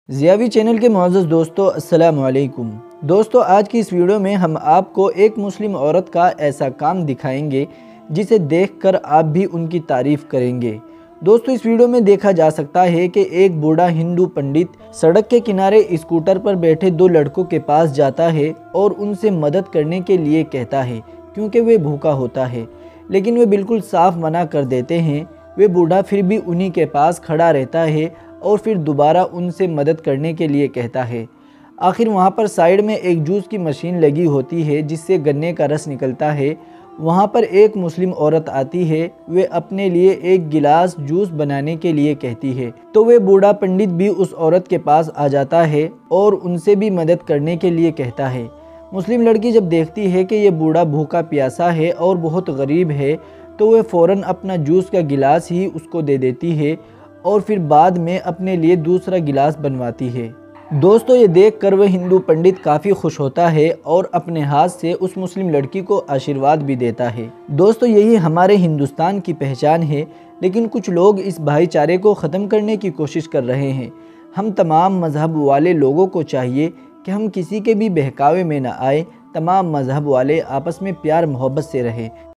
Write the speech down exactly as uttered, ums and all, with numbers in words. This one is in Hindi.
ज़ियावी चैनल के मुअज़्ज़ज़ दोस्तों, अस्सलामु अलैकुम। दोस्तों, आज की इस वीडियो में हम आपको एक मुस्लिम औरत का ऐसा काम दिखाएंगे जिसे देखकर आप भी उनकी तारीफ़ करेंगे। दोस्तों, इस वीडियो में देखा जा सकता है कि एक बूढ़ा हिंदू पंडित सड़क के किनारे स्कूटर पर बैठे दो लड़कों के पास जाता है और उनसे मदद करने के लिए कहता है क्योंकि वे भूखा होता है, लेकिन वे बिल्कुल साफ मना कर देते हैं। वे बूढ़ा फिर भी उन्हीं के पास खड़ा रहता है और फिर दोबारा उनसे मदद करने के लिए कहता है। आखिर वहाँ पर साइड में एक जूस की मशीन लगी होती है जिससे गन्ने का रस निकलता है। वहाँ पर एक मुस्लिम औरत आती है। वे अपने लिए एक गिलास जूस बनाने के लिए कहती है, तो वे बूढ़ा पंडित भी उस औरत के पास आ जाता है और उनसे भी मदद करने के लिए कहता है। मुस्लिम लड़की जब देखती है कि ये बूढ़ा भूखा प्यासा है और बहुत गरीब है, तो वह फ़ौरन अपना जूस का गिलास ही उसको दे देती है और फिर बाद में अपने लिए दूसरा गिलास बनवाती है। दोस्तों, ये देखकर वह हिंदू पंडित काफ़ी खुश होता है और अपने हाथ से उस मुस्लिम लड़की को आशीर्वाद भी देता है। दोस्तों, यही हमारे हिंदुस्तान की पहचान है, लेकिन कुछ लोग इस भाईचारे को ख़त्म करने की कोशिश कर रहे हैं। हम तमाम मज़हब वाले लोगों को चाहिए कि हम किसी के भी बहकावे में न आए। तमाम मज़हब वाले आपस में प्यार मोहब्बत से रहें।